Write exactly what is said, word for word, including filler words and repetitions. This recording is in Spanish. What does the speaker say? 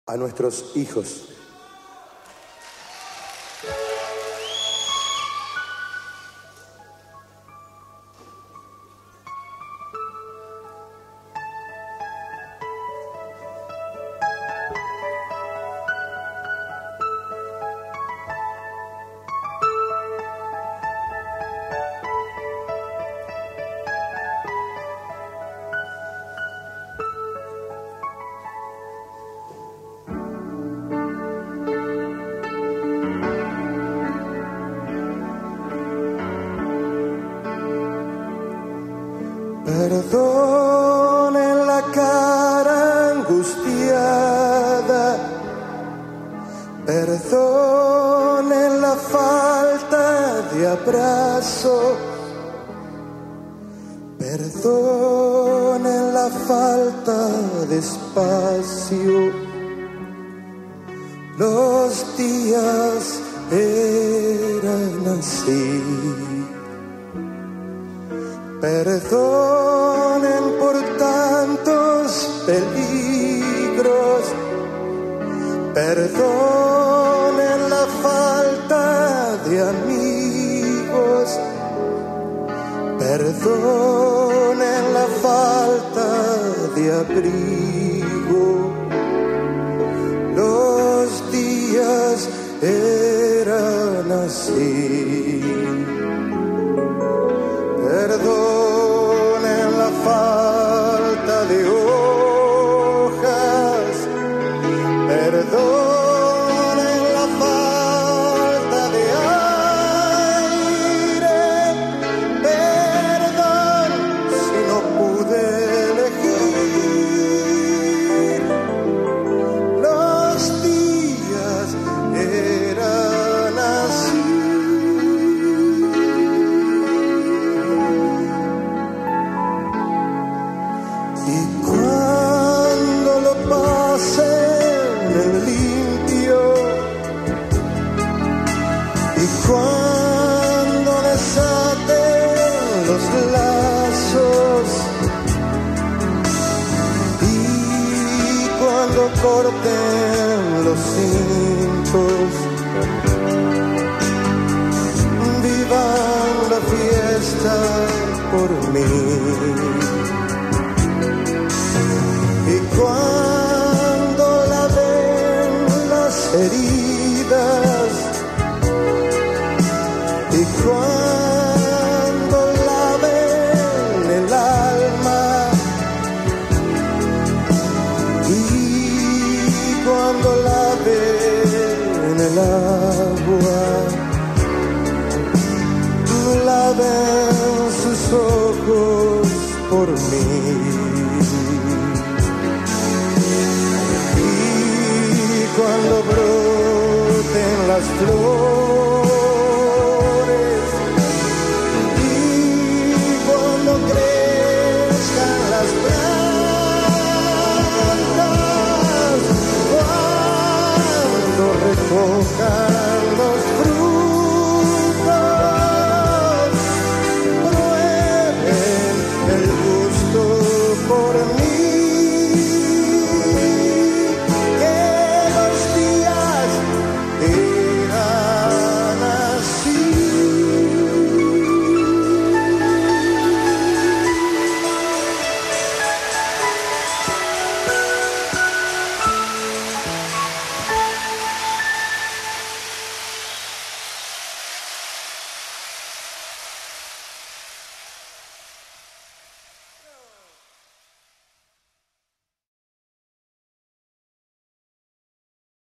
a nuestros hijos. Perdone la cara angustiada, perdone la falta de abrazo, perdone la falta de espacio. Los días eran así. Perdonen por tantos peligros, perdonen la falta de amigos, perdonen la falta de abrigo. Los días eran así. Perdonen la falta de hojas, perdonen la falta de aire, perdón si no pude elegir. Los días eran así. Y cuando lo pasen en limpio, y cuando desaten los lazos, y cuando corten los cintos, vivan la fiesta por mí. Y cuando laven las heridas, y cuando laven el alma, y cuando laven el agua, laven sus ojos por mí. Cuando broten las flores y cuando crezcan las plantas, cuando recojan los